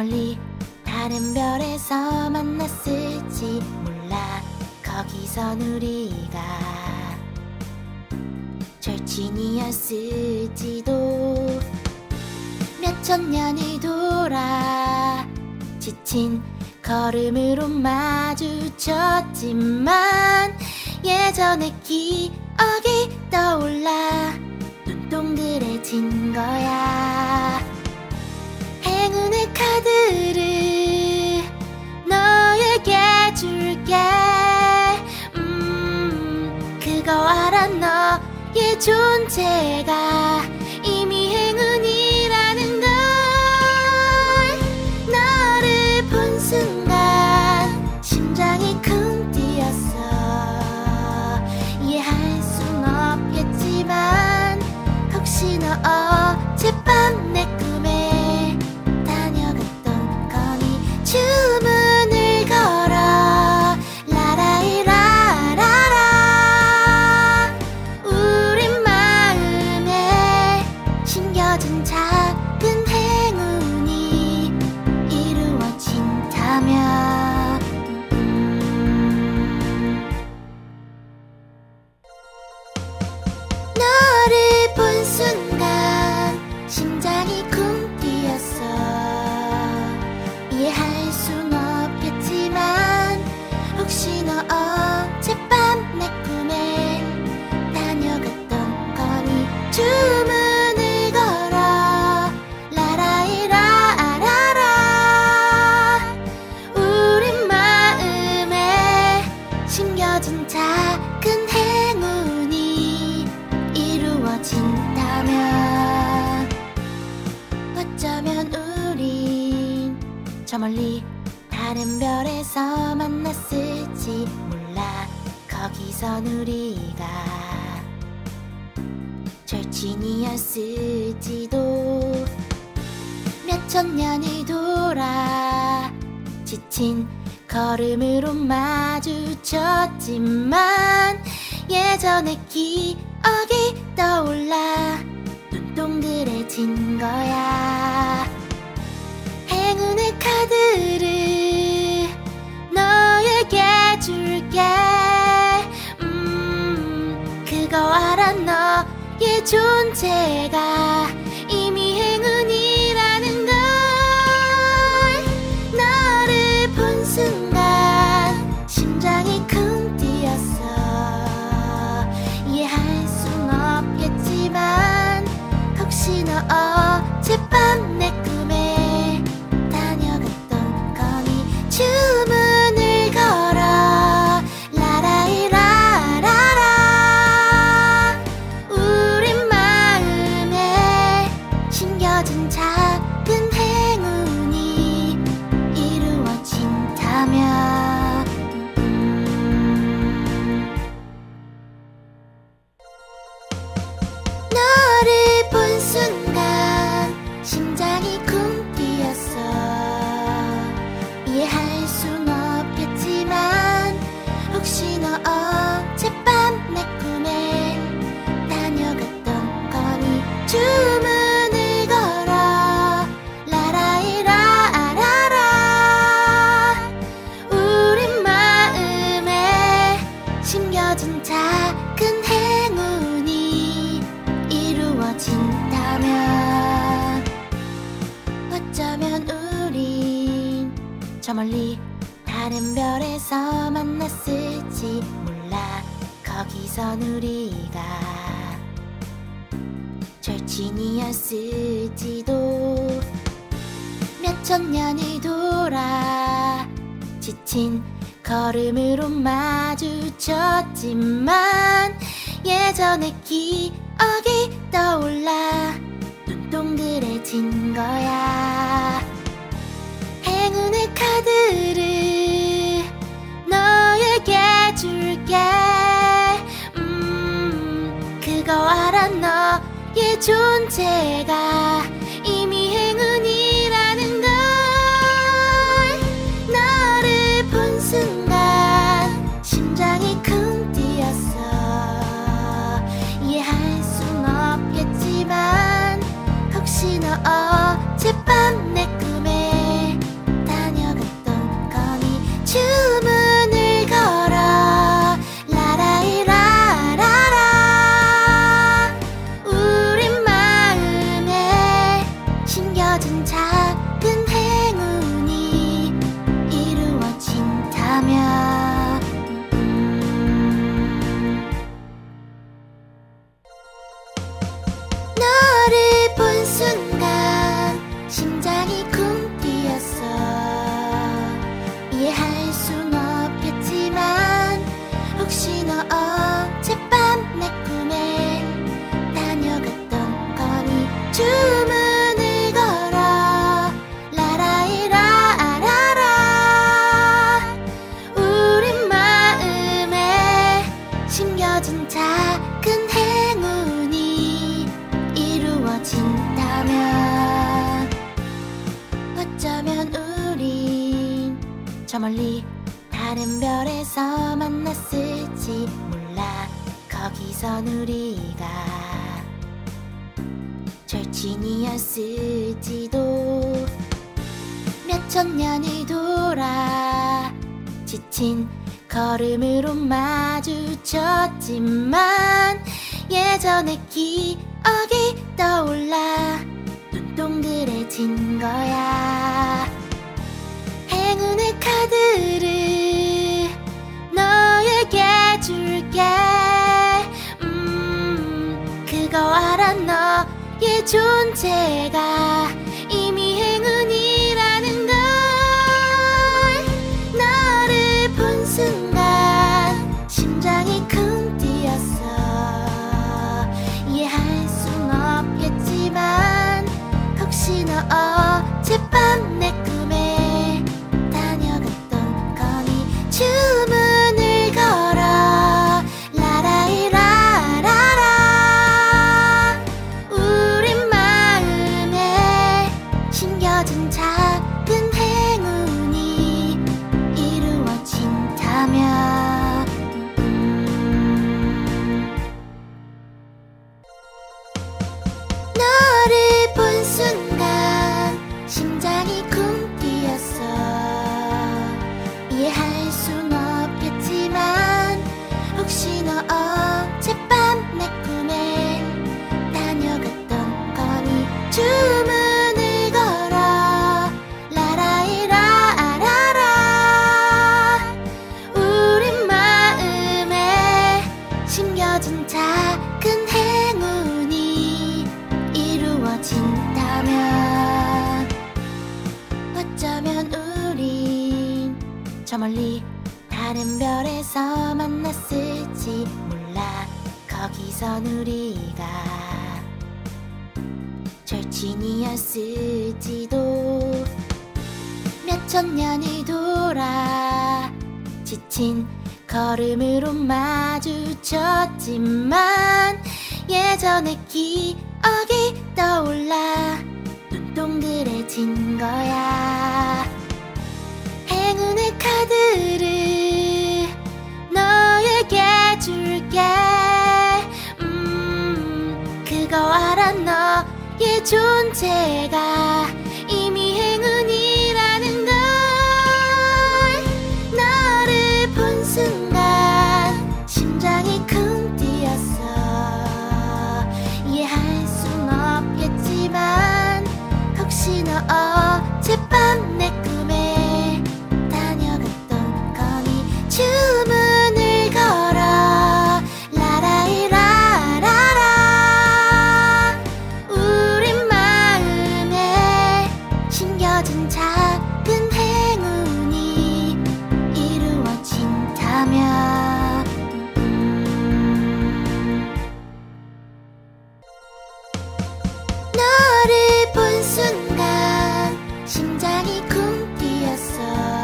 멀리 다른 별에서 만났을지 몰라. 거기선 우리가 절친이었을지도. 몇천 년이 돌아 지친 걸음으로 마주쳤지만 예전의 기억이 떠올라 눈동그래진 거야. 행운의 카드를 너에게 줄게. 그거 알아. 너의 존재가 이미 행운이라는 걸. 너를 본 순간 심장이 쿵 뛰었어. 이해할 순 없겠지만 혹시 너 어젯밤 내 꿈에 다녀갔던 거니. 주문을 걸어 라라이라라라. 우리 마음에 심겨진 작은 행운이 이루어진다면. 너를 본 순간 심장이 쿵 뛰었어. 이해할 순 없겠지만 혹시 너 어젯밤 내 꿈에 다녀갔던 거니. 주문을 걸어 라라이라라라. 우리 마음에 심겨진 작은 행운이 이루어진다면. 어쩌면 우린 저 멀리 다른 별에서 만났을지 몰라. 거기선 우리가 절친이었을지도. 몇천 년이 돌아 지친 걸음으로 마주쳤지만 예전의 기억이 떠올라 눈동그래진 거야. 행운의 카드를 너에게 줄게. 그거 알아. 너의 존재가 이미 행운이라는 걸. 너를 본 순간 심장이 쿵 뛰었어. 이해할 순 없겠지만 혹시 너 어젯밤 내 꿈에 다녀갔던 거니. 주문을 걸어 라라이라라라. 우리 마음에 심겨진 작은 행운이 이루어진다면. 너를 본 순간 심장이 쿵 뛰었어. 이해할 순 없겠지만 혹시 너 어젯밤 내 꿈에 다녀갔던 거니. 주문을 걸어 라라이라라라. 우리 마음에 심겨진 작은 행운이 이루어진다면. 어쩌면 우린 저 멀리 다른 별에서 만났을지 몰라. 거기선 우리가 절친이었을지도. 몇천 년이 돌아 지친 걸음으로 마주쳤지만 예전의 기억이 떠올라 눈동그래진 거야. 행운의 카드를 너에게 줄게. 그거 알아. 너의 존재가 이미 행운이라는 걸. 너를 본 순간 심장이 쿵 뛰었어. 이해할 순 없겠지만 혹시 너 어젯밤 내 꿈에 혹시 너 어젯밤 내 꿈에 다녀갔던 거니 주문을 걸어 라라이라라라 우리 마음에 심겨진 작은 행운이 이루어진다면 어쩌면 우린 저 멀리 다른 별에서 만났을지 몰라. 거기선 우리가 절친이었을지도. 몇천 년이 돌아 지친 걸음으로 마주쳤지만 예전의 기억이 떠올라 눈동그래진 거야. 행운의 카드를 너에게 줄게. 그거 알아. 너의 존재가 이미 행운이라는 걸. 너를 본 순간 심장이 쿵 뛰었어. 이해할 순 없겠지만 혹시 너 어젯밤 내 꿈에 다녀갔던 거니 주문을 걸어 라라이라라라 우리 마음에 심겨진 작은 행운이 이루어진다면 너를 본 순간 심장이 쿵 뛰었어. 이해할 순 없겠지만 혹시 너 어젯밤 내 꿈에 다녀갔던 거니 주문을 걸어 라라이라라라 우리 마음에 심겨진 작은 행운이 이루어진다면 어쩌면 우린 저 멀리 다른 별에서 만났을지 몰라. 거기선 우리가 절친이었을지도. 몇천 년이 돌아 지친 걸음으로 마주쳤지만 예전의 기억이 떠올라 눈동그래진 거야. 행운의 카드를 너에게 줄게. 그거 알아. 너의 존재가 이미 행운이라는 걸. 너를 본 순간 심장이 쿵 뛰었어. 이해할 순 없겠지만 혹시 너 어젯밤 내 꿈에 다녀갔던 거니 주문을 걸어 라라이라라라 우리 마음에 심겨진 작은 행운이 이루어진다면 너를 본 순간 심장이 쿵 뛰었어.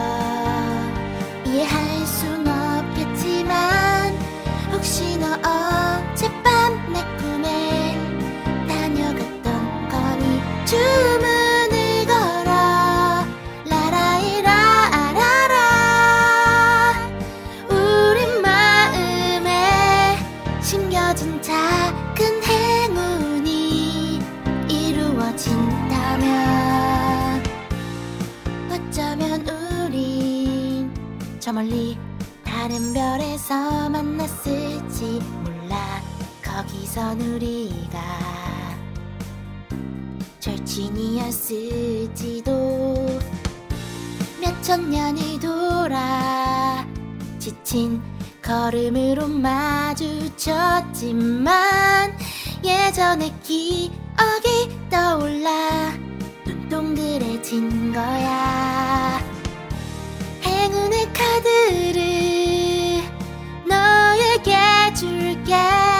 이해할 순 없겠지만 혹시 너 어젯밤 내 꿈에 다녀갔던 거니 주문을 걸어 라라이라라라 우리 마음에 심겨진 작은 행운이 이루어진다면 어쩌면 우린 저 멀리 다른 별에서 만났을지 몰라. 거기선 우리가 절친이었을지도. 몇천 년이 돌아 지친 걸음으로 마주쳤지만 예전의 기억이 떠올라 눈동그래진 거야. 행운의 카드를 너에게 해줄게.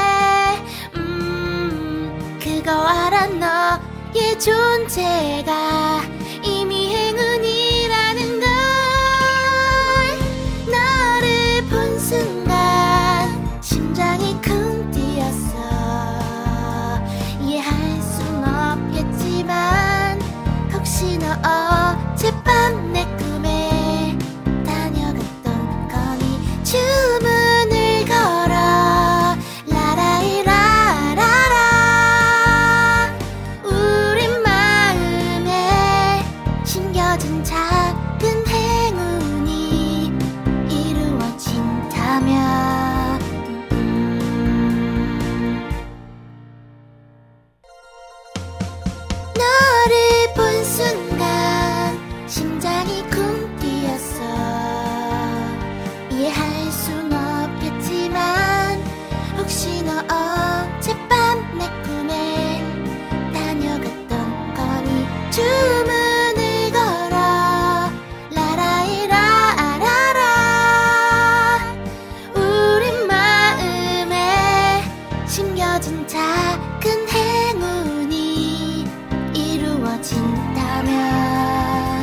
그거 알아? 너의 존재가 이미 행운이라는 걸. 너를 본 순간 심장이 쿵 뛰었어. 이해할 순 없겠지만 혹시 너 어젯밤 내 꿈에 다녀갔던 거니. 주문을 걸어 라라이라라라. 우리 마음에 심겨진 작은 행운이 이루어진다면. 너를 본 순간 심장이 쿵 뛰었어. 이해할 순 없겠지만 혹시 너 어젯밤 내 꿈에 다녀갔던 거니. 주문을 걸어 라라이라라라. 우리 마음에 심겨진 작은 행운이 이루어진다면.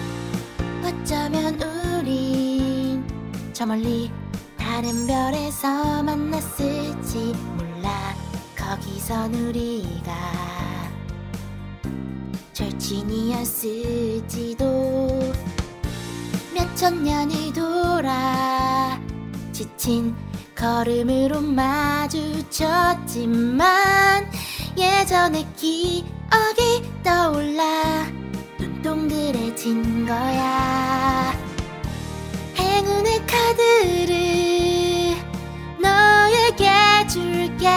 어쩌면 우린 저 멀리 다른 별에서 만났을지 몰라. 거기선 우리가 절친이었을지도. 몇천 년이 돌아 지친 걸음으로 마주쳤지만 예전의 기억이 떠올라 눈동그래진 거야. 행운의 카드를 너에게 줄게.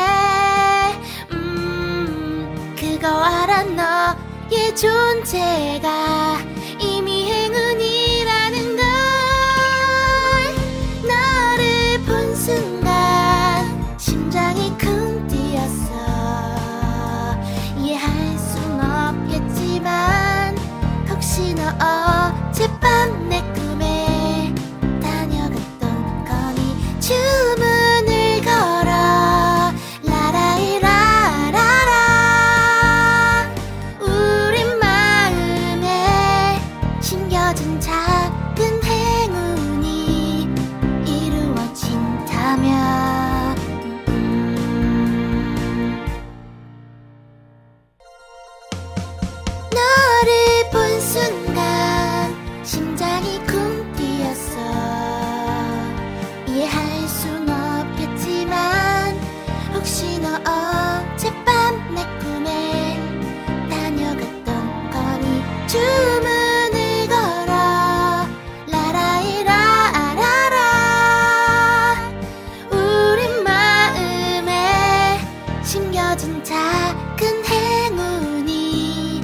그거 알아? 너의 존재가 이미 행운이라는 걸. 너를 본 순간 심장이 쿵 뛰었어. 이해할 순 없겠지만 혹시 너 어젯밤 내 꿈에 다녀갔던 거니. 주문을 걸어 라라이라라라. 우리 마음에 심겨진 작은 행운이 이루어진다면. 너를 본 순간 심장이 쿵 뛰었어. 이해할 순 없겠지만 혹시 너 어젯밤 내 꿈에 다녀갔던 거니. 주문을 걸어 라라이라라라. 우리 마음에 심겨진 작은 행운이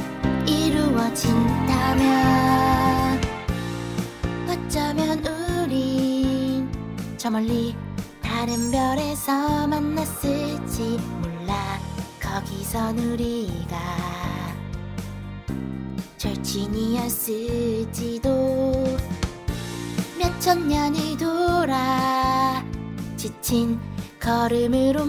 이루어진다면. 어쩌면 우린 저 멀리 다른 별에서 만났을지 몰라. 거기선 우리가 절친이었을지도. 몇천 년이 돌아 지친 걸음으로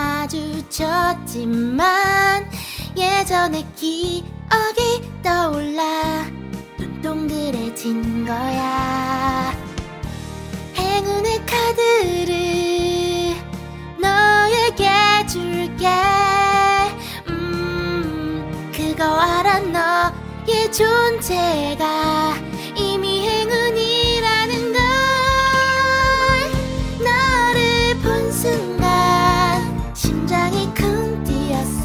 마주쳤지만 예전의 기억이 떠올라 눈동그래진 거야. 행운의 카드를 너에게 줄게. 그거 알아? 너의 존재가 이미 행운이라는 걸. 너를 본 순간 심장이 쿵 뛰었어.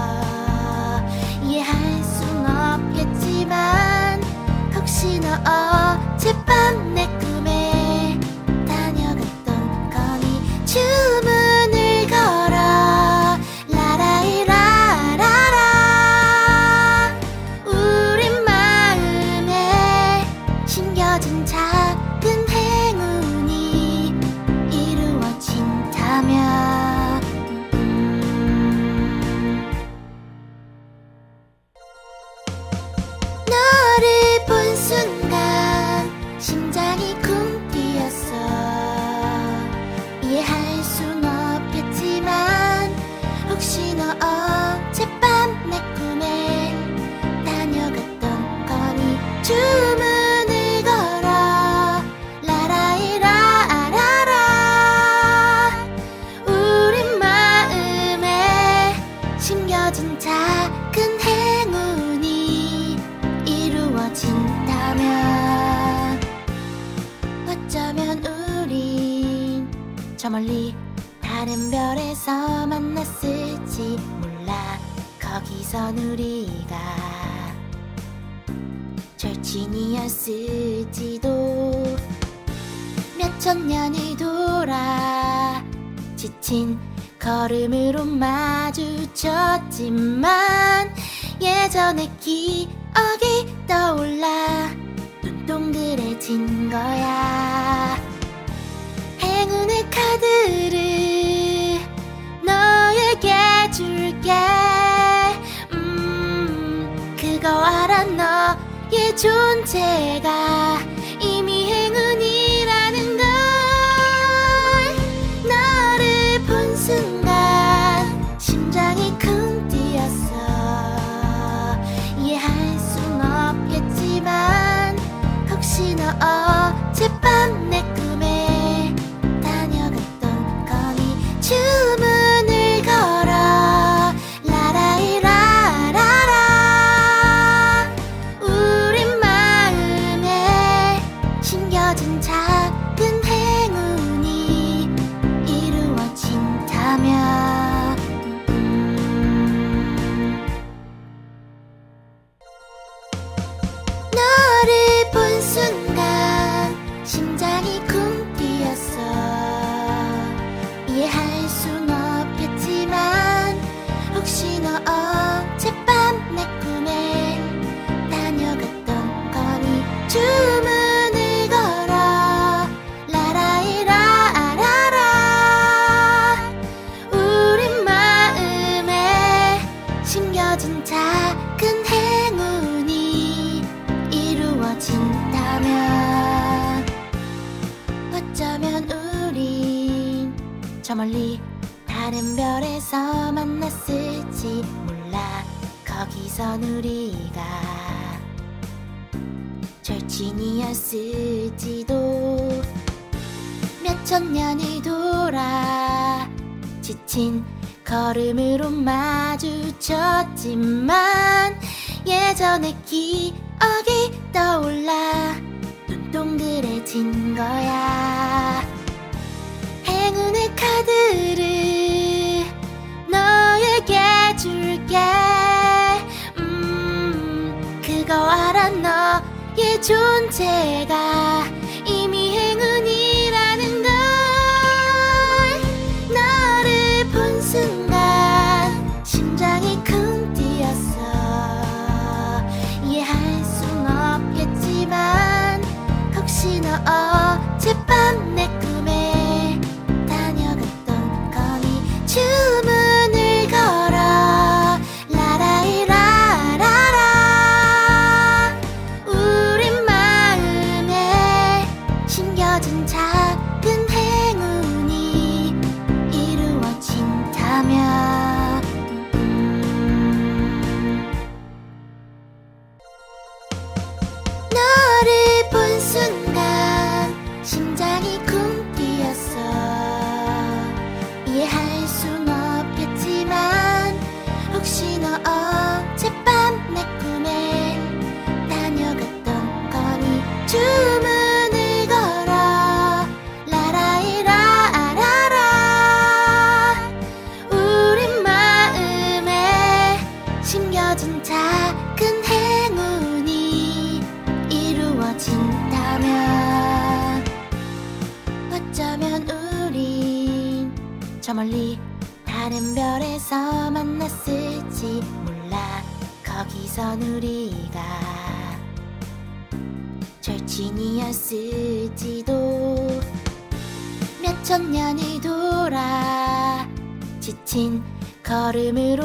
이해할 순 없겠지만 혹시 너 어젯밤 내 꿈에 다녀갔던 거니. 주문을 걸어 라라이라라라. 우리 마음에 심겨진 작은 행운이 이루어진다면. 너를 본 순간 멀리 다른 별에서 만났을지 몰라. 거기선 우리가 절친이었을지도. 몇천 년이 돌아 지친 걸음으로 마주쳤지만 예전의 기억이 떠올라 눈동그래진 거야. 행운의 카드를 너에게 줄게. 그거 알아. 너의 존재가 이미 행운이라는 걸. 너를 본 순간 심장이 쿵 뛰었어. 이해할 순 없겠지만 혹시 너 어젯밤 내 꿈에 다녀갔던 거니. 주문을 걸어 라라이라라라. 우린 마음에 심겨진 작은 행운이 이루어진다면. 너를 본 순간 심장이 쿵 뛰었어. 이해할 순 없겠지만 혹시 너 어젯밤 내 꿈에 다녀갔던 거니. 주문을 걸어 라라이라라라. 우린 마음에 심겨진 작은 행운이 이루어진다면. 어쩌면 우린 저 멀리 다른 별에서 만났을지 몰라. 거기선 우리가 절친이었을지도. 몇천 년이 돌아 지친 걸음으로 마주쳤지만 예전의 기억이 떠올라 눈동그래진 거야. 행운의 카드를 너에게 줄게. 그거 알아. 너의 존재가 이미 행운이라는 걸. 너를 본 순간 심장이 쿵 뛰었어. 이해할 순 없겠지만 혹시 너 어젯밤 내 꿈에 다녀갔던 거니. 주문을 걸어 라라이라라라. 우린 마음에 심겨진 작은 행운이 이루어진다면. 너를 본 순간 심장이 쿵 뛰었어. 이해할 순 없겠지만 혹시 너 어젯밤 내 꿈에 다녀갔던 거니. 주문을 걸어 라라이라라라. 우린 마음에 심겨진 작은 행운이 이루어진다면. 어쩌면 우린 저 멀리 다른 별에서 만났을지 몰라. 거기선 우리가 절친이었을지도. 몇천 년이 돌아 지친 걸음으로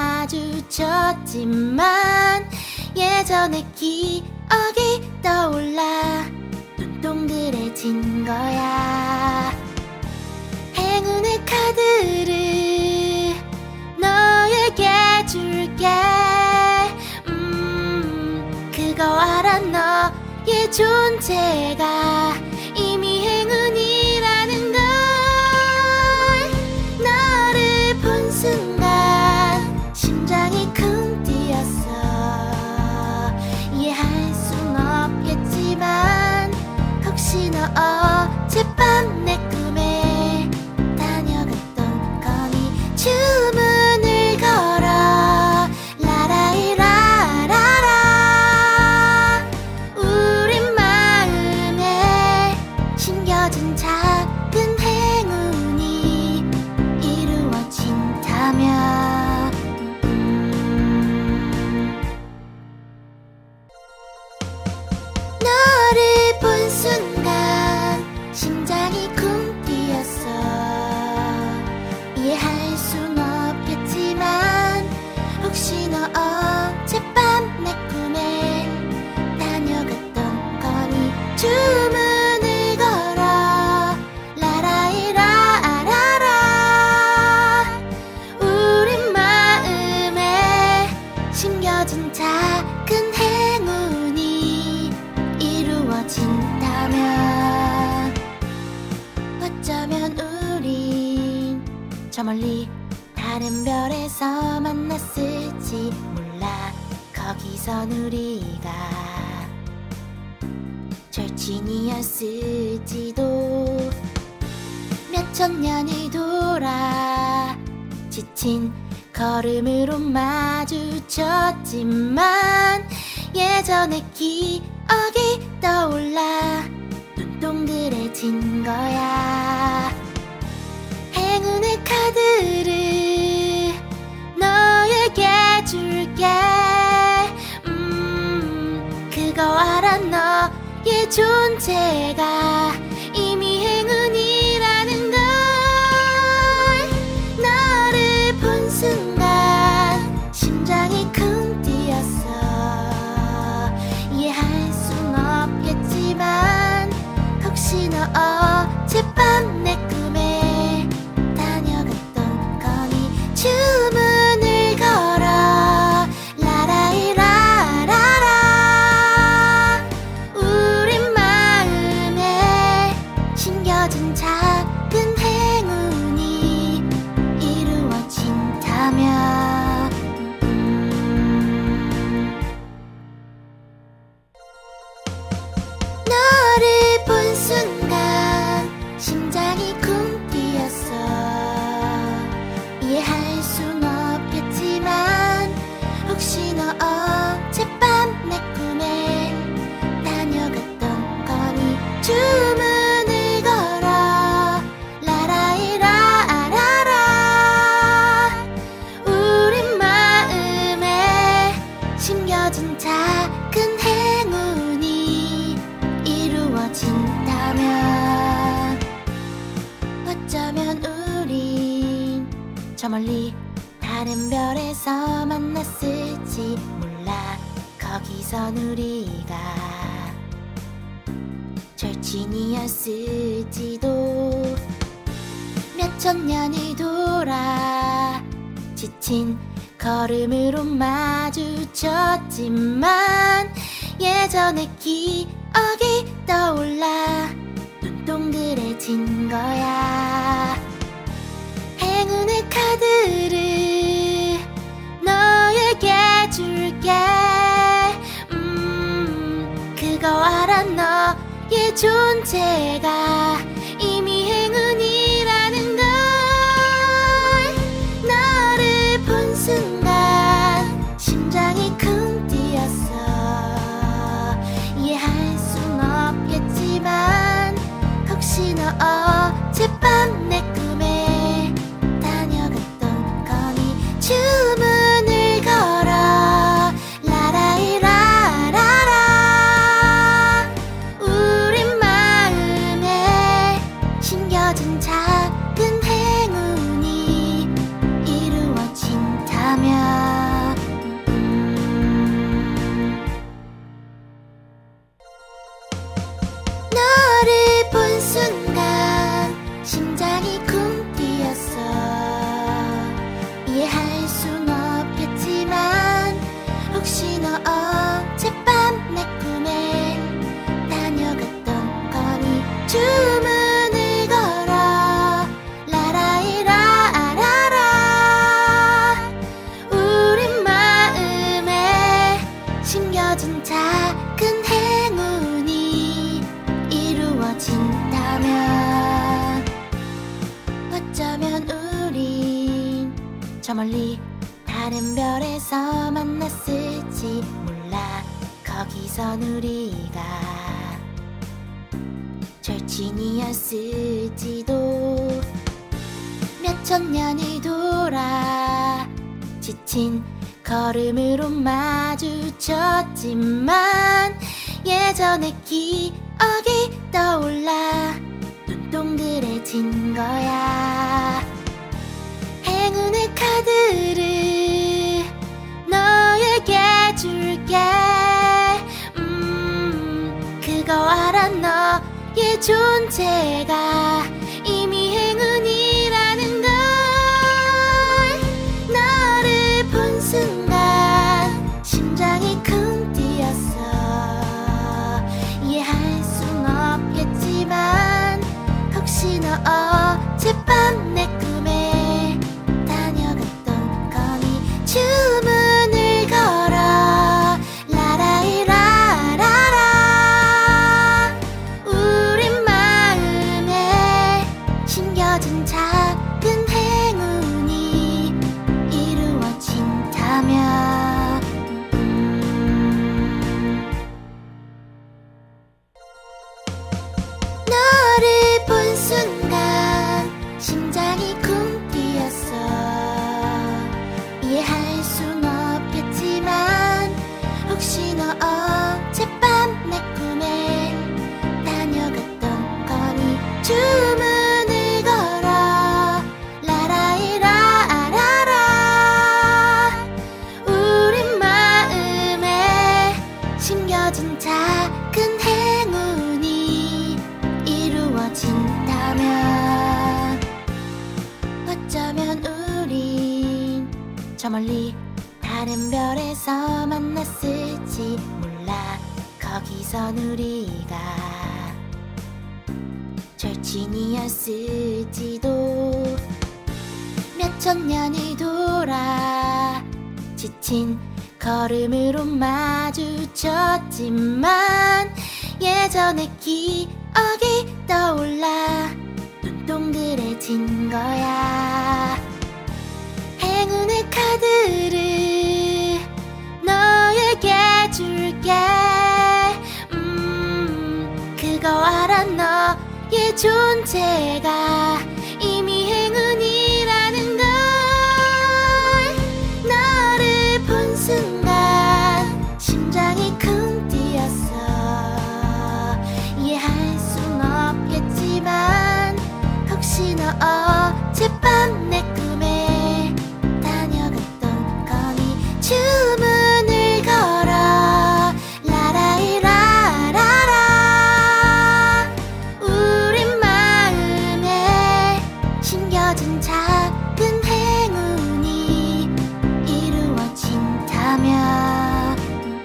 마주쳤지만 예전의 기억이 떠올라 눈동그래진 거야. 행운의 카드를 너에게 줄게. 그거 알아. 너의 존재가 이미 행운이라는 걸. 너를 본 순간 심장이 쿵 뛰었어. 이해할 순 없겠지만 혹시 너 어젯밤 내 꿈에 이해할 순 없겠지만 혹시 너 어젯밤 내 꿈에 다녀갔던 거니 주문을 걸어 라라이라라라 우리 마음에 심겨진 작은 행운이 이루어진다면 어쩌면 우린 저 멀리 다른 별에서 만났을지 몰라. 거기선 우리가 절친이었을지도. 몇천 년이 돌아 지친 걸음으로 마주쳤지만 예전의 기억이 떠올라 눈동그래진 거야. 행운의 카드를 너에게 줄게. 그거 알아. 너의 존재가 이미 행운이라는 걸. 너를 본 순간 심장이 쿵 뛰었어. 이해할 순 없겠지만 혹시 너 어젯밤 내 꿈에 다녀갔던 거니 주문을 걸어 라라이라라라 우리 마음에 심겨진 작은 행운이 이루어진다면 너를 본 순간 심장이 쿵 뛰었어. 이해할 순 없겠지만 혹시 너 어젯밤 내 꿈에 다녀갔던 거니 주문을 걸어 라라이라라라 우리 마음에 심겨진 작은 행운이 이루어진다면 어쩌면 우린 저 멀리 다른 별에서 만났을지 몰라. 거기선 우리가 절친이었을지도. 몇천 년이 돌아 지친 걸음으로 마주쳤지만 예전의 기억이 떠올라 눈동그래진 거야. 행운의 카드를 너에게 줄게. 그거 알아. 너의 존재가 이미 행운이라는 걸. 너를 본 순간 심장이 쿵 뛰었어. 이해할 순 없겠지만 혹시 너 어젯밤 내 꿈에 다녀갔던 거니 주문을 걸어 라라이라라라 우리 마음에 심겨진 작은 행운이 이루어진다면 너를 본 순간 심장이 쿵 뛰었어. 이해할 순 없겠지만 혹시 너 어젯밤 내 꿈에 다녀갔던 거니 주문을 걸어 라라이라라라 우리 마음에 심겨진 작은 행운이 이루어진다면 어쩌면 우린 저 멀리 다른 별에서 만났을지 몰라. 거기선 우리가 절친이었을지도. 몇천 년이 돌아 지친 걸음으로 마주쳤지만 예전의 기억이 떠올라 눈동그래진 거야. 존재가 이미 행운이라는 걸. 너를 본 순간 심장이 쿵 뛰었어. 이해할 순 없겠지만 혹시 너 어젯밤 내 꿈에 다녀갔던 거니. 주문을 걸어 라라이라라라. 우리 마음에 심겨진 작은 행운이 이루어진다면 너를 본 순간 심장이 쿵 뛰었어. 이해할 순 없겠지만 혹시 너 어젯밤 내 꿈에 다녀갔던 거니. 주문을 걸어 라라이라라라. 우리 마음에 심겨진 작은 행운이 이루어진다면 어쩌면 우린 저 멀리 다른 별에서 만났을지 몰라. 거기선 우리가 절친이었을지도. 몇천 년이 돌아 지친 걸음으로 마주쳤지만 예전의 기억이 떠올라 눈동그래진 거야. 행운의 카드를 너에게 줄게. 그거 알아. 너의 존재가 이미 행운이라는 걸. 너를 본 순간 심장이 쿵 뛰었어. 이해할 순 없겠지만 혹시 너 어젯밤 내 꿈에 다녀갔던 거니. 주문을 걸어 라라이라라라. 우리 마음에 심겨진 작은 행운이 이루어진다면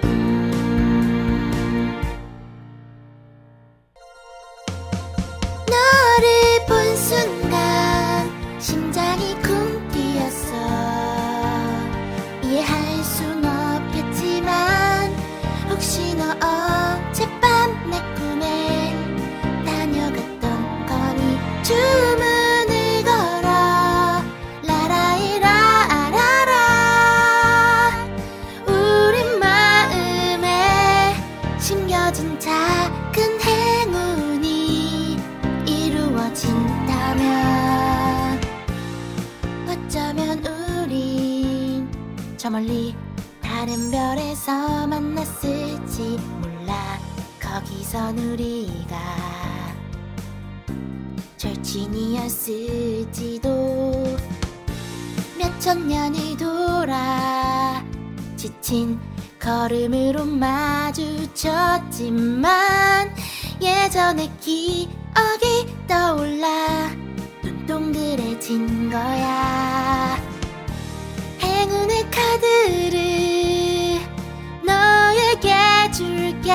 너를 본 순간 심장이 쿵 뛰었어. 이해할 순 없겠지만 혹시 너 어젯밤 내 꿈에 다녀갔던 거니. 주문을 걸어 라라이라라라. 우리 마음에 심겨진 작은 행운이 이루어진다면 어쩌면 우린 저 멀리 다른 별에서 만났을지 몰라. 거기선 우리가 절친이었을지도. 몇천 년이 돌아 지친 걸음으로 마주쳤지만 예전의 기억이 떠올라 눈동그래진 거야. 행운의 카드를 너에게 줄게.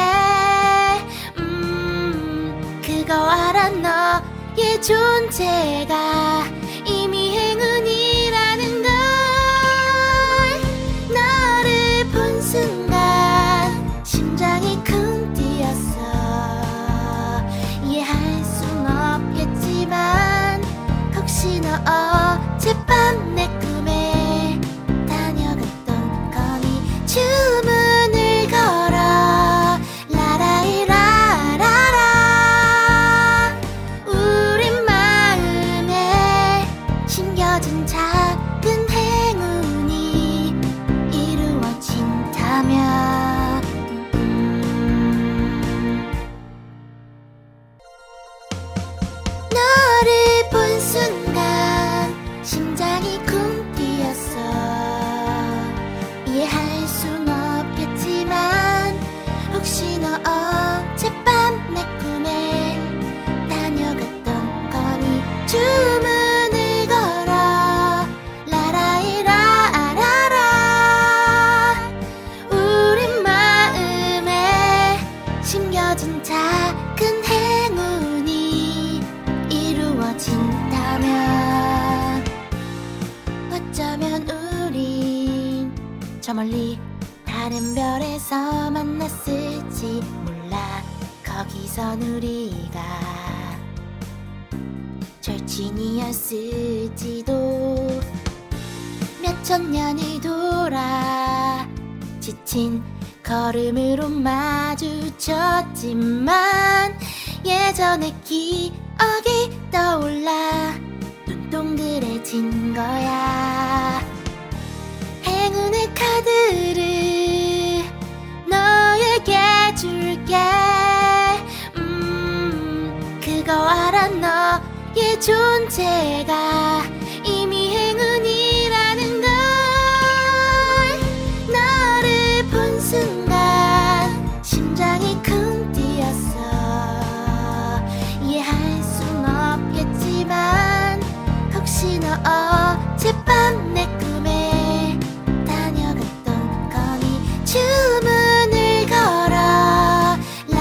그거 알아. 너의 존재가 이미 행운이라는 걸. 너를 본 순간 심장이 쿵 뛰었어. 이해할 순 없겠지만 혹시 너 어젯밤 내 꿈에 다녀갔던 거니. 주문을 걸어 라라이라라라. 우리 마음에 심겨진 작은 행운이 이루어진다면 너를 본 순간 심장이 쿵 뛰었어. 이해할 순 없겠지만 혹시 너 어젯밤 내 꿈에 저 멀리 다른 별에서 만났을지 몰라. 거기선 우리가 절친이었을지도. 몇천 년을 돌아 지친 걸음으로 마주쳤지만 예전의 기억이 떠올라 눈동그래진 거야. 행운의 카드를 너에게 줄게. 그거 알아. 너의 존재가 이미 행운이라는 걸. 너를 본 순간 심장이 쿵 뛰었어. 이해할 순 없겠지만 혹시 너 어젯밤 내 꿈에 다녀갔던 거니. 주문을 걸어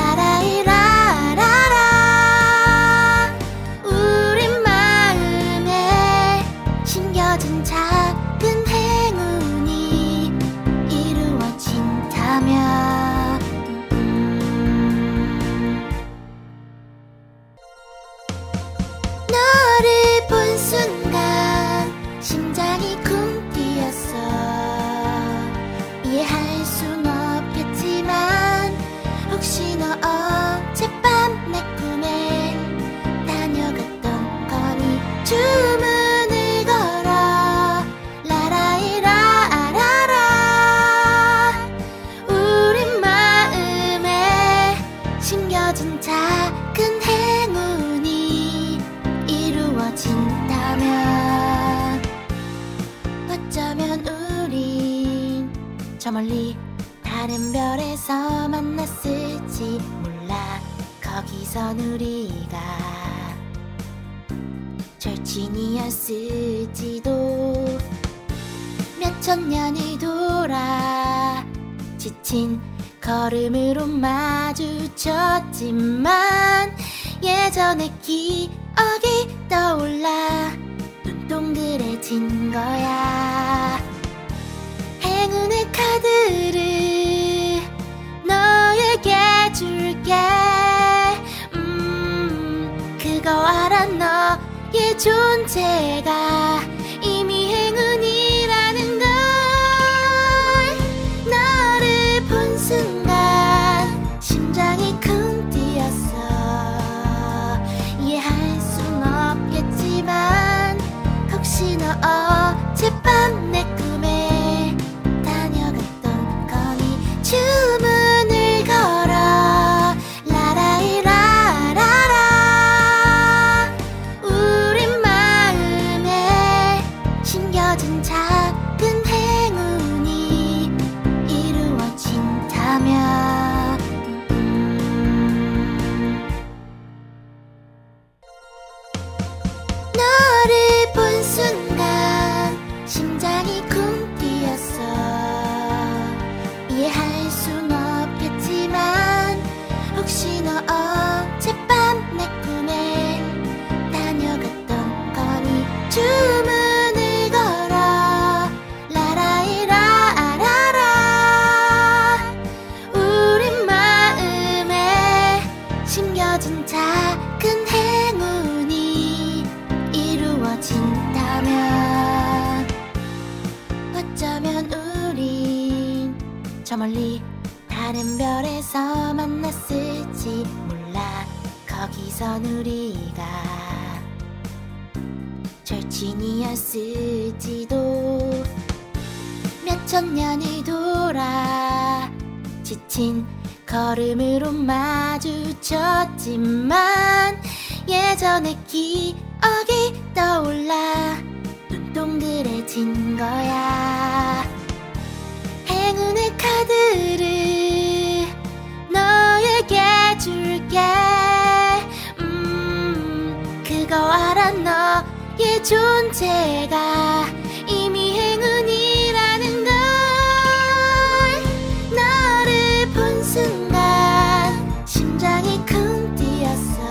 라라이라라라. 우리 마음에 심겨진 작은 행운이 이루어진다면. 너를 본 순간 심장이 쿵 뛰었어. 이해할 순 없겠지만 혹시 너 어젯밤 내 꿈에 다녀갔던 거니. 주문을 걸어 라라이라라라. 우리 마음에 심겨진 작은 행운이 이루어진다면. 어쩌면 우린 저 멀리 다른 별에서 만났을지 몰라. 거기선 우리가 절친이었을지도. 몇천 년을 돌아 지친 걸음으로 마주쳤지만 예전의 기억이 떠올라 눈동그래진 거야. 행운의 카드를 너에게 줄게. 그거 알아. 너의 존재가 이미 행운이라는 걸. 너를 본 순간 심장이 쿵 뛰었어. 이해할 순 없겠지만 혹시 너 어젯밤 내 꿈에 다녀갔던 거니. 주문을 걸어 라라이라라라. 우리 마음에 심겨진 작은 행운이 이루어진다면. 너를 본 순간 심장이 쿵 뛰었어. 이해할 순 없겠지만 혹시 너 어젯밤 내 꿈에 다녀갔던 거니. 주문을 걸어 라라이라라라. 우리 마음에 심겨진 작은 행운이 이루어진다면. 어쩌면 우린 저 멀리 다른 별에서 만났을지 몰라. 거기선 우리가 절친이었을지도. 몇천 년을 돌아 지친 걸음으로 마주쳤지만 예전의 기억이 떠올라 눈동그래진 거야. 행운의 카드를 너에게 줄게. 그거 알아. 너의 존재가 이미 행운이라는 걸. 너를 본 순간 심장이 쿵 뛰었어.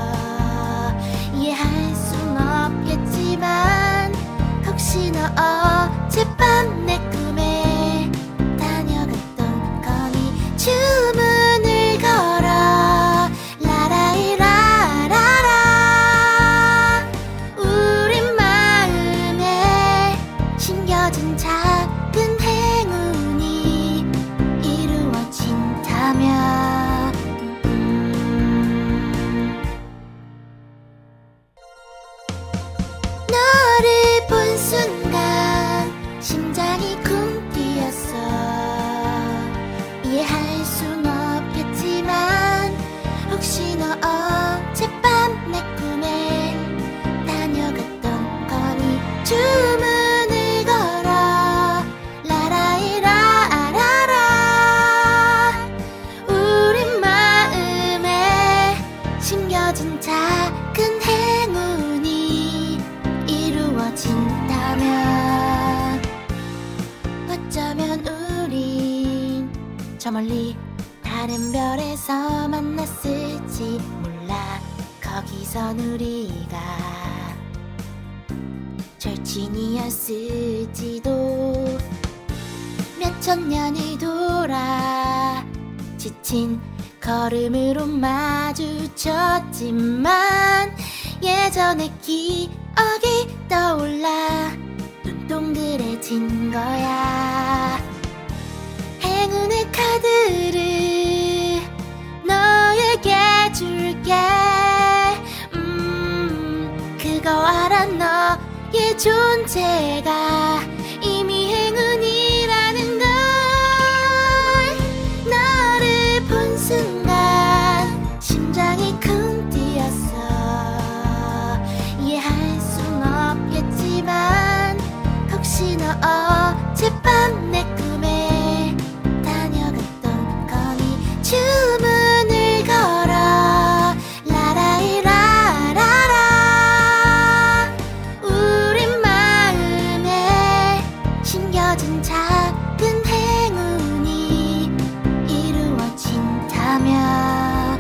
이해할 순 없겠지만 혹시 너 어젯밤 내 꿈에 숨겨진 작은 행운이 이루어진다면 너를 본 순간 심장이 쿵 뛰었어. 이해할 순 없겠지만 혹시 너 어젯밤 내 꿈에 다녀갔던 거니. 주문을 걸어 라라이라라라. 우리 마음에 심겨진 작은 행운이 이루어진다면 어쩌면 우린 저 멀리 다른 별에서 만났을지 몰라. 거기선 우리가 절친이었을지도. 몇천 년을 돌아 지친 걸음으로 마주쳤지만 예전의 기억이 떠올라 눈동그래진 거야. 행운의 카드를 너에게 줄게. 그거 알아. 너의 존재가 이미 행운이라는 걸. 너를 본 순간 심장이 쿵 뛰었어. 이해할 순 없겠지만 혹시 너 어젯밤 내 꿈에 다녀갔던 거니. 주문을 걸어 라라이라라라. 우리 마음에 심겨진 작은 행운이 이루어진다면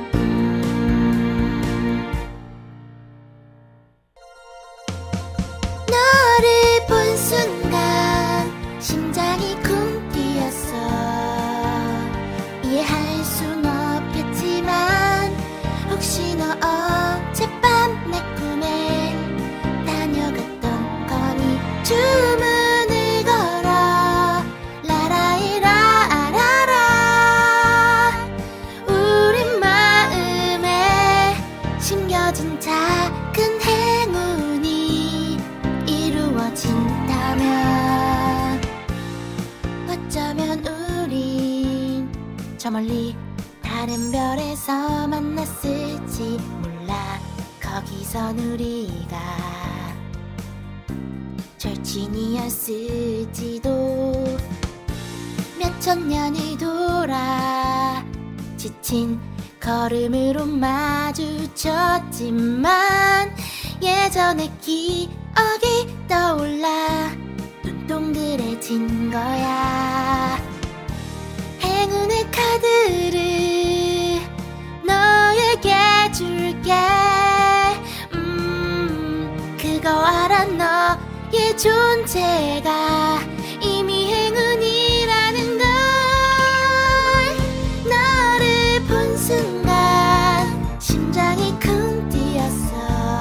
너를 본 순간 심장이 쿵 뛰었어. 이해할 순 없겠지만 혹시 너 어젯밤 내 꿈에 다녀갔던 거니. 주문을 걸어 라라이라라라. 우리 마음에 심겨진 작은 행운이 이루어진다면 어쩌면 우린 저 멀리 다른 별에서 만났을지 몰라. 거기선 우리가 절친이었을지도. 몇천 년을 돌아 지친 걸음으로 마주쳤지만 예전의 기억이 떠올라 눈동그래진 거야. 행운의 카드를 너에게 줄게. 그거 알아. 너의 존재가 이미 행운이라는 걸. 너를 본 순간 심장이 쿵 뛰었어.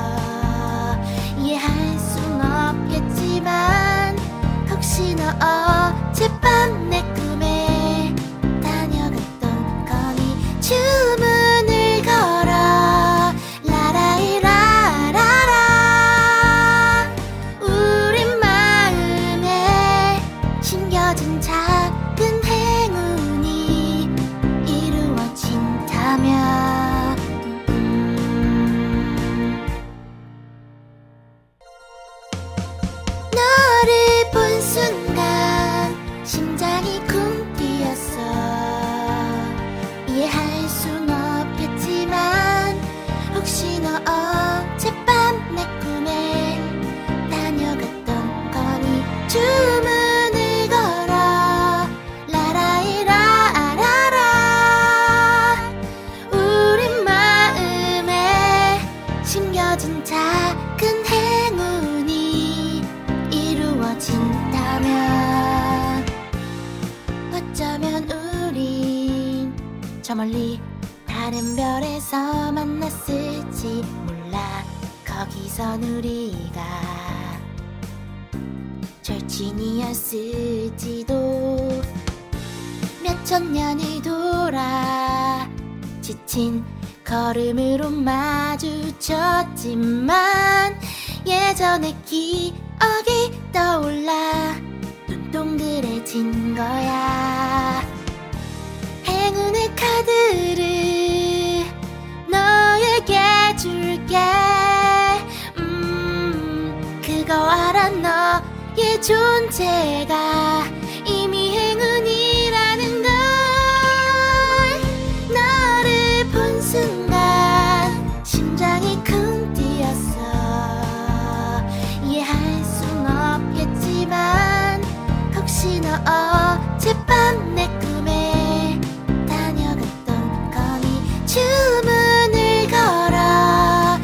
이해할 순 없겠지만 혹시 너 어젯밤 내 꿈에 다녀갔던 거니. 주문을 걸어 라라이라라라. 우리 마음에 심겨진 작은 행운이 이루어진다면 너를 본 순간 심장이 쿵 뛰었어. 이해할 순 없겠지만 혹시 너 어젯밤 내 꿈에 다녀갔던 거니. 주문을 걸어 라라이라라라. 우리 마음에 심겨진 작은 행운이 이루어진다면 어쩌면 우린 저 멀리 다른 별에서 만났을지 몰라. 거기선 우리가 절친이었을지도. 몇천 년을 돌아 지친 걸음으로 마주쳤지만 예전의 기억이 떠올라 눈동그래진 거야. 행운의 카드를 너에게 줄게. 그거 알아, 너의 존재가 이미 행운이라는 걸. 너를 본 순간 심장이 쿵 뛰었어. 이해할 순 없겠지만 혹시 너 어젯밤 내 꿈에 다녀갔던 거니. 주문을 걸어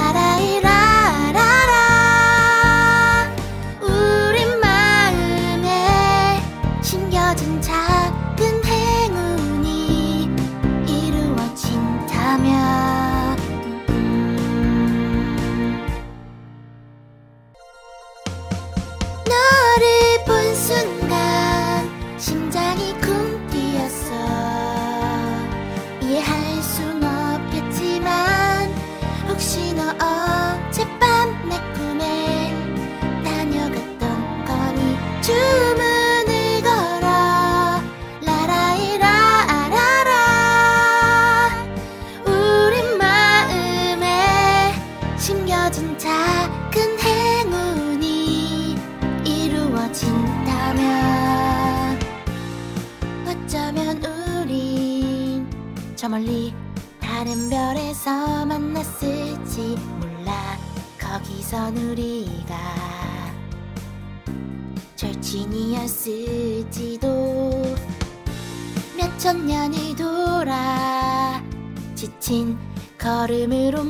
라라이라라라. 우리 마음에 심겨진 작은 행운이 이루어진다면. 너를 본 순간 심장이 쿵 뛰었어. 이해할 순 없겠지만 혹시 너 어젯밤 내 꿈에 다녀갔던 거니. 주문을 걸어 라라이라라라. 우리 마음에 심겨진 작은 행운이 이루어진다면. 어쩌면 우린 저 멀리 다른 별에서 만났을지 몰라. 거기선 우리가 절친이었을지도. 몇천 년을 돌아 지친 걸음으로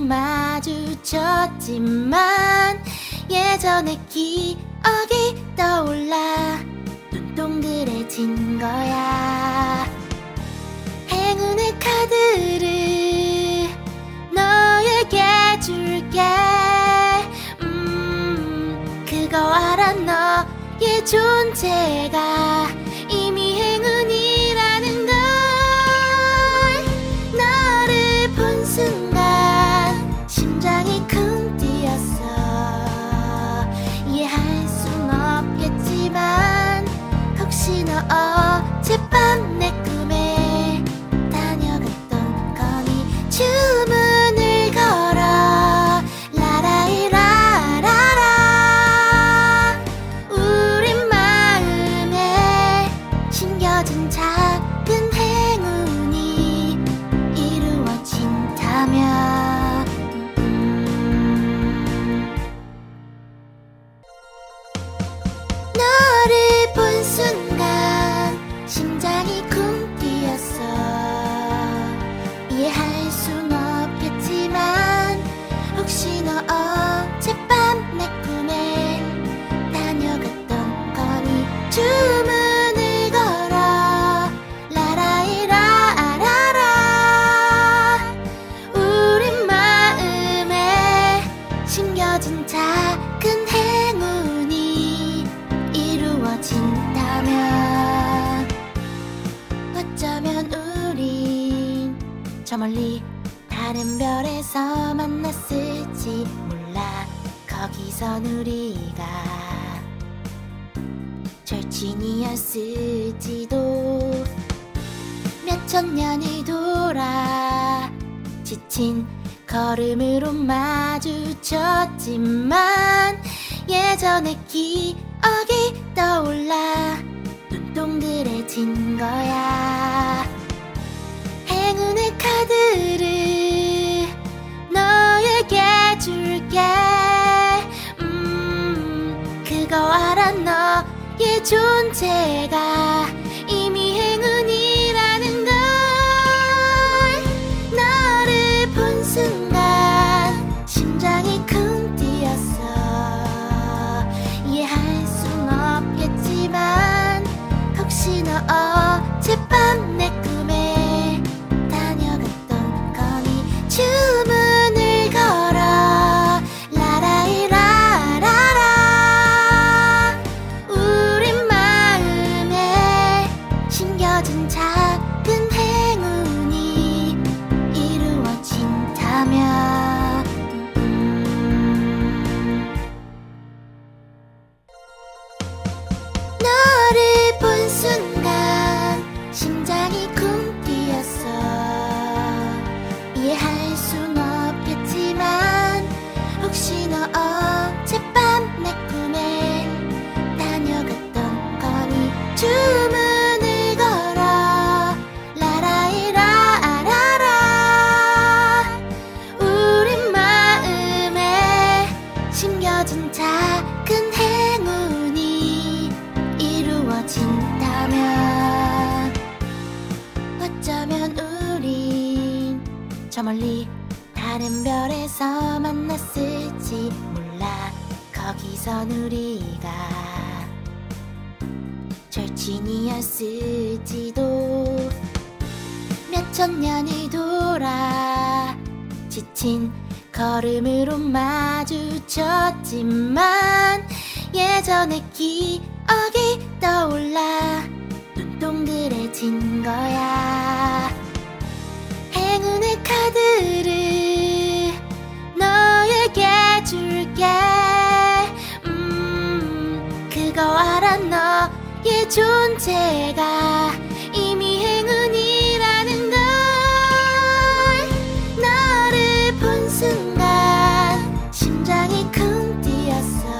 마주쳤지만 예전의 기억이 떠올라 눈동그래진 거야. 행운의 카드를 너에게 줄게. 그거 알아, 너의 존재가 이미 행운이라는 걸. 너를 본 순간 심장이 쿵 뛰었어. 이해할 순 없겠지만 혹시 너 어젯밤 내 꿈에 다녀갔던 거니. 주문을 걸어 라라이라라라. 우리 마음에 심겨진 작은 행운이 이루어진다면. 너를 본 순간 심장이 쿵 뛰었어. 이해할 순 없겠지만 혹시 너 어젯밤 내 꿈에 다녀갔던 거니. 주문을 걸어 라라이라라라. 우리 마음에 심겨진 작은 행운이 이루어진다면. 어쩌면 우린 저 멀리 다른 별에서 만났을지 몰라. 거기선 우리가 절친이었을지도. 몇천 년을 돌아 지친 걸음으로 마주쳤지만 예전의 기억이 떠올라 눈동그래진 거야. 행운의 카드를 너에게 줄게. 그거 알아, 너의 존재가 이미 행운이라는 걸. 너를 본 순간 심장이 쿵 뛰었어. 이해할 순 없겠지만 혹시 너 어젯밤 내 꿈에 다녀갔던 거니. 주문을 걸어 라라이라라라. 멀리 다른 별에서 만났을지 몰라. 거기선 우리가 절친이었을지도. 몇천 년이 돌아 지친 걸음으로 마주쳤지만 예전의 기억이 떠올라 눈동그래진 거야. 행운의 카드를 너에게 줄게. 그거 알아. 너의 존재가 이미 행운이라는 걸. 너를 본 순간 심장이 쿵 뛰었어.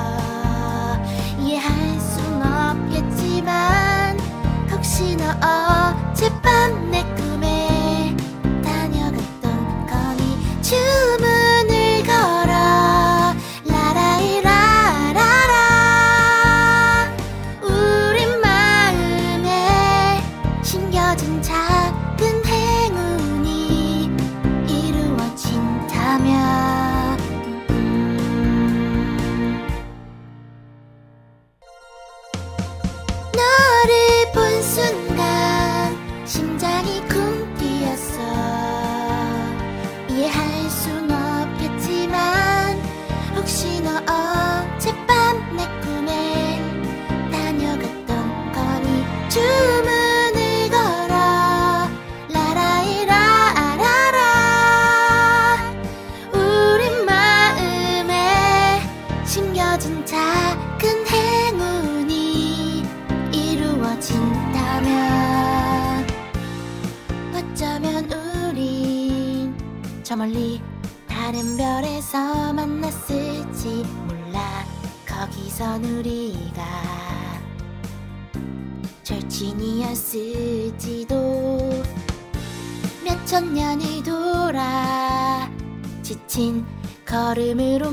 이해할 순 없겠지만 혹시 너 어젯밤 내 꿈에 다녀갔던 거니. 주문을 걸어 라라이라라라. 우리 마음에 심겨진 작은 행운이 이루어진다면. 너를 본 순간 심장이 쿵 뛰었어. 이해할 순 없겠지만 혹시 너 어젯밤 내 꿈에 다녀갔던 거니. 주문을 걸어 라라이라라라. 우리 마음에 심겨진 작은 행운이 이루어진다면. 어쩌면 우린 저 멀리 다른 별에서 만났을지 몰라. 거기선 우리가 절친이었을지도. 몇천 년이 돌아 지친 걸음으로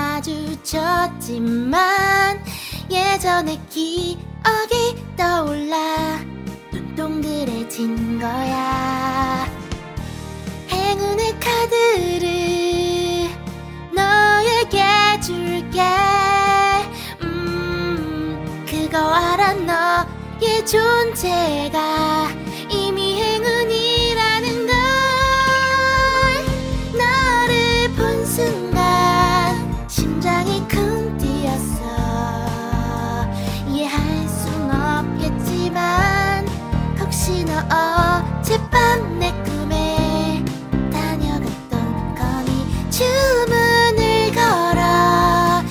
마주쳤지만 예전의 기억이 떠올라 눈동그래진 거야. 행운의 카드를 너에게 줄게. 그거 알아. 너의 존재가 이미 행운이라는 걸. 너를 본 순간 심장이 쿵 뛰었어. 이해할 순 없겠지만 혹시 너 어젯밤 내 꿈에 다녀갔던 거니. 주문을 걸어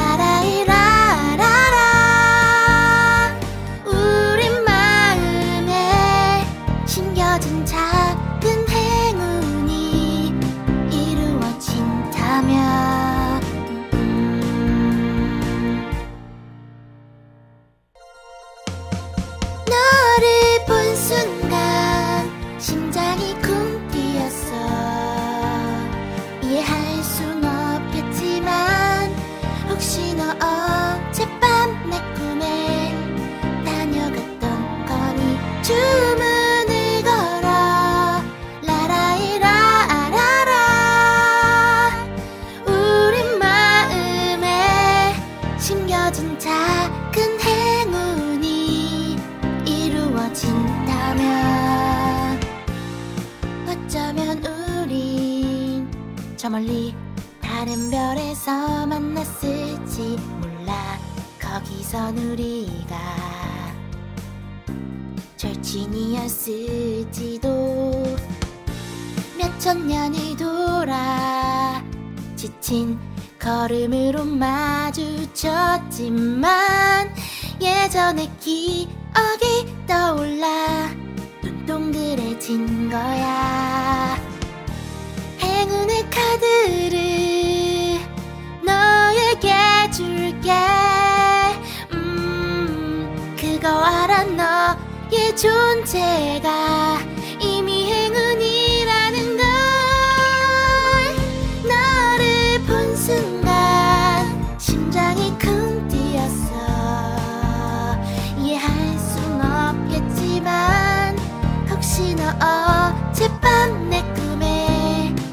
라라이라라라. 우리 마음에 심겨진 작은 행운이 이루어진다면. 너를 본 순간 심장이 쿵 뛰었어. 이해할 순 없겠지만 혹시 너 어젯밤 내 꿈에 다녀갔던 거니. 주문을 걸어 라라이라라라. 우리 마음에 심겨진 작은 행운이 이루어진다면. 어쩌면 우린 저 멀리 다른 별에서 만났을지 몰라. 거기선 우리가 절친이었을지도. 몇천 년이 돌아 지친 걸음으로 마주쳤지만 예전의 기억이 떠올라 눈동그래진 거야. 행운의 카드를 너에게 줄게. 그거 알아. 너의 존재가 이미 행운이라는 걸. 너를 본 순간 심장이 쿵 뛰었어. 이해할 순 없겠지만 혹시 너 어젯밤 내 꿈에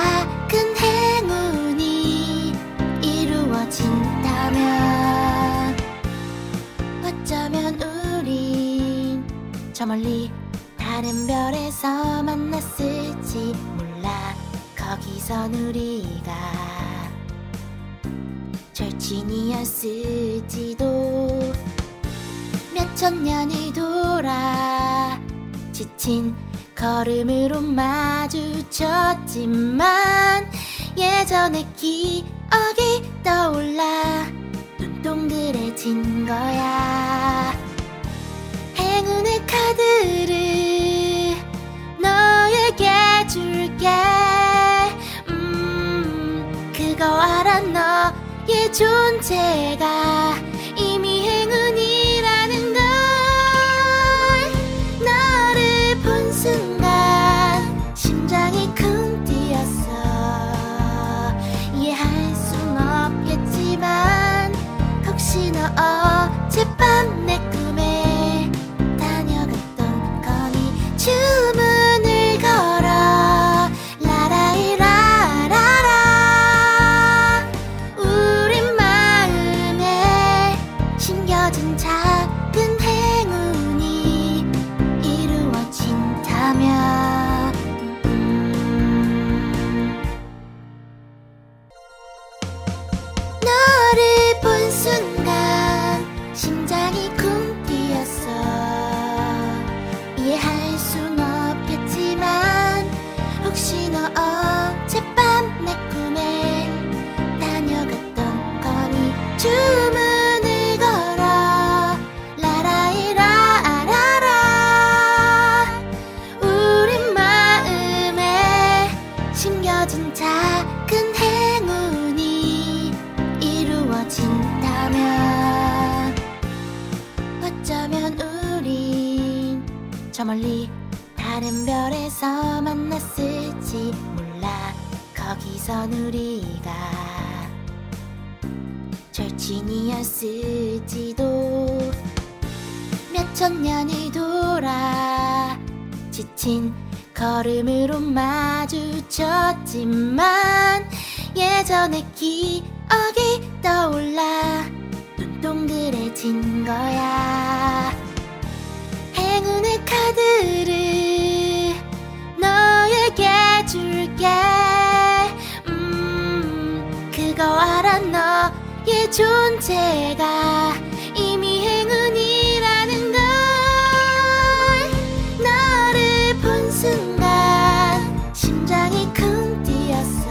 작은 행운이 이루어진다면 어쩌면 우린 저 멀리 다른 별에서 만났을지 몰라. 거기선 우리가 절친이었을지도. 몇천 년이 돌아 지친 걸음으로 마주쳤지만 예전의 기억이 떠올라 눈동그래진 거야. 행운의 카드를 너에게 줄게. 그거 알아. 너의 존재가 이미 행운이라는 걸. 너를 본 순간 심장이 쿵 뛰었어. 이해할 순 없겠지만 혹시 너 어젯밤 내 꿈에 다녀갔던 거니. 주문을 걸어 라라이라라라. 우리 마음에 심겨진 작은 행운이 이루어진다면 너를 본 순간 심장이 쿵 뛰었어. 이해할 순 없겠지만 혹시 너 어젯밤 내 꿈에 다녀갔던 거니. 주문을 걸어 라라이라라라. 우리 마음에 심겨진 작은 행운이 이루어진다면 어쩌면 우린 저 멀리 다른 별에서 만났을지 몰라. 거기선 우리가 절친이었을지도. 몇천 년이 돌아 지친 걸음으로 마주쳤지만 예전의 기억이 떠올라 눈동그래진 거야. 행운의 카드를 너에게 줄게. 그거 알아. 너의 존재가 이미 행운이라는 걸. 너를 본 순간 심장이 쿵 뛰었어.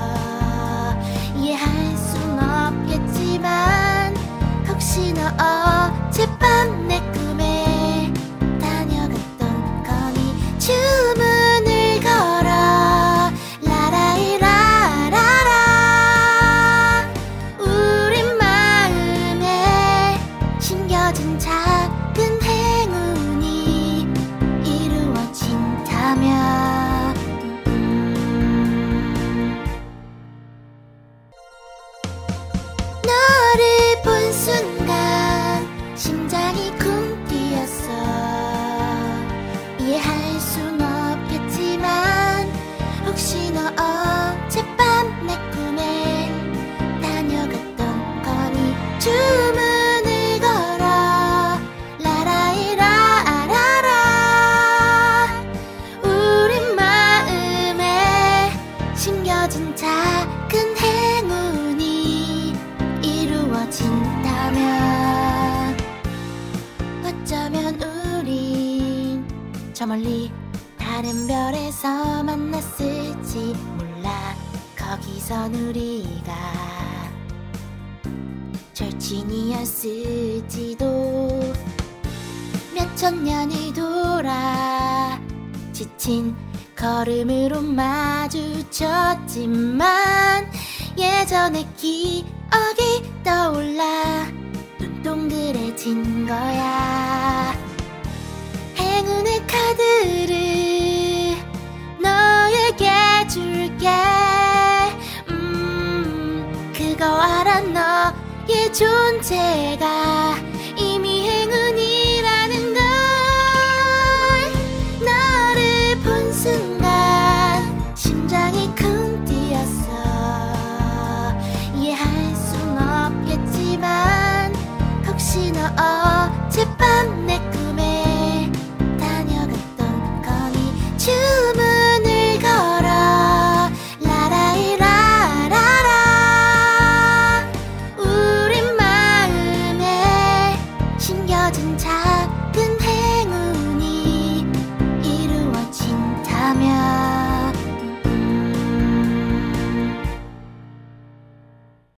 이해할 순 없겠지만 혹시 너 어젯밤 내 꿈에 다녀갔던 거니. 주문을 걸어 라라이라라라. 우리 마음에 심겨진 작은 행운이 이루어진다면 너를 본 순간 심장이 쿵 뛰었어. 이해할 순 없겠지만 혹시 너 어젯밤 내 꿈에 다녀갔던 거니. 주문을 걸어 라라이라라라. 우리 마음에 심겨진 작은 행운이 이루어진다면 어쩌면 우린 저 멀리 다른 별에서 만났을지 몰라. 거기선 우리가 절친이었을지도. 몇천 년이 돌아 지친 걸음으로 마주쳤지만 예전의 기억이 떠올라 눈동그래진 거야. 행운의 카드를 너에게 줄게. 그거 알아. 너의 존재가